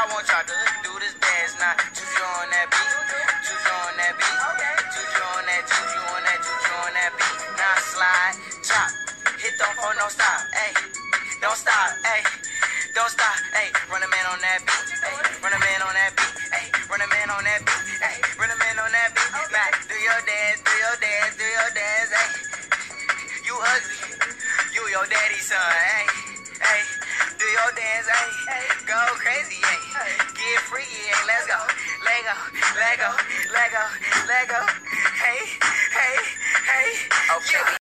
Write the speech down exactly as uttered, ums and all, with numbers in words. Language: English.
want y'all to do this dance now. Juju on that beat, Juju on that beat, Juju on that, Juju on that, Juju on that beat. Now slide, chop, hit don't hold no stop, ayy. Don't stop, ayy. Don't stop, ayy. Run a man on that beat, ayy. Run a man on that beat, ayy. Run a man on that beat, ayy. Run a man on that beat. Now do your dance, do your dance, do your dance, ayy. You ugly, you your daddy's son, ayy, ayy. Do your dance, ayy. Go crazy, ayy. Get free, ayy. Let's go, let go, let go, let go, let go. Hey, hey, hey. Okay.